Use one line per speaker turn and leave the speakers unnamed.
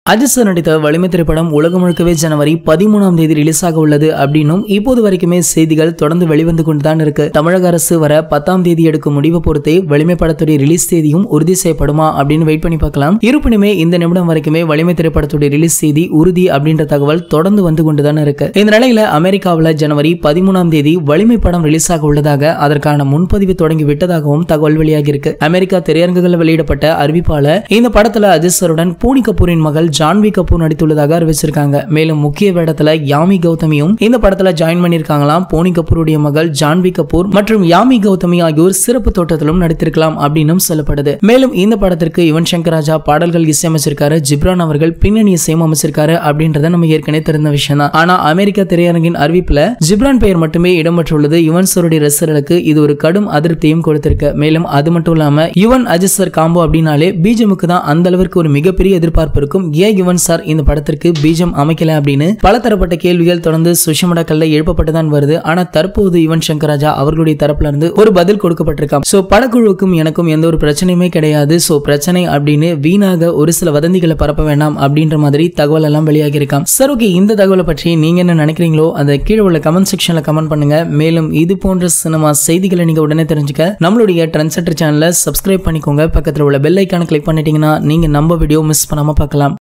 Ajith sir நடித்த வலிமை திரைப்படம் உலகம் முழுக்கவே ஜனவரி 13ஆம் தேதி ரிலீஸ் ஆக உள்ளது அப்படின்னும் இப்போது வரைக்குமே செய்திகள் தொடர்ந்து வெளிவந்து கொண்டுதான் இருக்கு. தமிழக அரசு வர 10ஆம் தேதி எடுக்கும் முடிவை பொறுத்தே வலிமை படத்துடைய ரிலீஸ் தேதியும் உறுதி செய்யப்படுமா அப்படின்னு வெயிட் பண்ணி பார்க்கலாம். இருப்பினுமே இந்த நிமிடம் வரைக்குமே வலிமை திரைப்படத்துடைய ரிலீஸ் தேதி உறுதி அப்படின்ற தகவல் தொடர்ந்து வந்து கொண்டுதான் இருக்கு. இந்த நிலையில அமெரிக்காவில் ஜனவரி 13ஆம் தேதி வலிமை படம் ரிலீஸ் ஆக உள்ளதாக அதற்கான முன்பதிவு தொடங்கி விட்டதாகவும் தகவல் வெளியாகி இருக்கு. அமெரிக்கா திரையரங்குகளில் வெளியிடப்பட்ட அறிவிப்பால இந்த படத்துல அஜித் சாருடன் போனி கபூரின் மகள் ஜான்வி கபூர் நடித்துள்ளதாக அறிவிச்சிருக்காங்க. மேலும் முக்கிய வேடத்துல யாமி கௌதமியும் இந்த படத்துல ஜாயின் பண்ணிருக்காங்களாம். போனி கபூருடைய மகள் ஜான்வி கபூர் மற்றும் யாமி கௌதமி ஆகியோர் சிறப்பு தோற்றத்திலும் நடித்திருக்கலாம் அப்படின்னு சொல்லப்படுது. மேலும் இந்த படத்திற்கு யுவன் சங்கர் ராஜா பாடல்கள் இசையமைச்சிருக்காரு. ஜிப்ரான் அவர்கள் பின்னணி இசையும் அமைச்சிருக்காரு அப்படின்றத நம்ம ஏற்கனவே தெரிந்த விஷயம் தான். ஆனா அமெரிக்கா திரையரங்கின் அறிவிப்புல ஜிப்ரான் பெயர் மட்டுமே இடம்பெற்றுள்ளது. யுவன் சாருடைய ரசிகர்களுக்கு இது ஒரு கடும் அதிருப்தியும் கொடுத்திருக்கு. மேலும் அது மட்டும் இல்லாம யுவன் அஜித் சார் காம்போ அப்படின்னாலே பிஜிஎம்க்கு தான் அந்த அளவுக்கு ஒரு மிகப்பெரிய எதிர்பார்ப்பு இருக்கும். யுவன் சார் இந்த படத்திற்கு பிஜிஎம் அமைக்கல அப்படின்னு பலதரப்பட்ட கேள்விகள் தொடர்ந்து சோஷியல் மீடியாக்கள்ல எழுப்பப்பட்டுதான் வருது. ஆனா தற்போது யுவன் சங்கர் ராஜா அவர்களுடைய தரப்புல இருந்து ஒரு பதில் கொடுக்கப்பட்டிருக்காம். சோ படக்குழுவுக்கும் எனக்கும் எந்த ஒரு பிரச்சனையுமே கிடையாது. சோ பிரச்சனை அப்படின்னு வீணாக ஒரு சில வதந்திகளை பரப்ப வேண்டாம் அப்படின்ற மாதிரி தகவல் எல்லாம் வெளியாகி இருக்காம். சார் ஓகே, இந்த தகவலை பற்றி நீங்க என்ன நினைக்கிறீங்களோ அதை கீழே உள்ள கமெண்ட் செக்ஷன்ல கமெண்ட் பண்ணுங்க. மேலும் இது போன்ற சினிமா செய்திகளை நீங்க உடனே தெரிஞ்சுக்க நம்மளுடைய ட்ரெண்ட் செட்டர் சேனலை சப்ஸ்கிரைப் பண்ணிக்கோங்க. பக்கத்துல உள்ள பெல் ஐக்கான கிளிக் பண்ணிட்டீங்கன்னா நீங்க நம்ம வீடியோ மிஸ் பண்ணாம பார்க்கலாம்.